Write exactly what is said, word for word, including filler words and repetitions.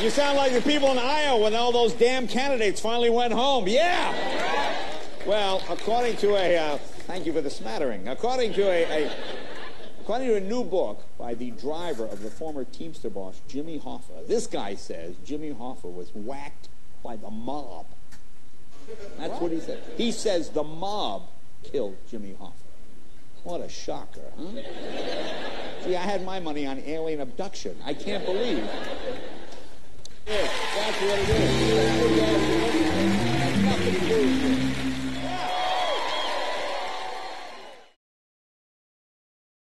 You sound like the people in Iowa when all those damn candidates finally went home. Yeah! Well, according to a, uh, thank you for the smattering, according to a, a, according to a new book by the driver of the former Teamster boss, Jimmy Hoffa, this guy says Jimmy Hoffa was whacked by the mob. That's what, what he said. He says the mob killed Jimmy Hoffa. What a shocker, huh? See, I had my money on alien abduction. I can't believe. Yes, that's what it is. That's nothing to do with it.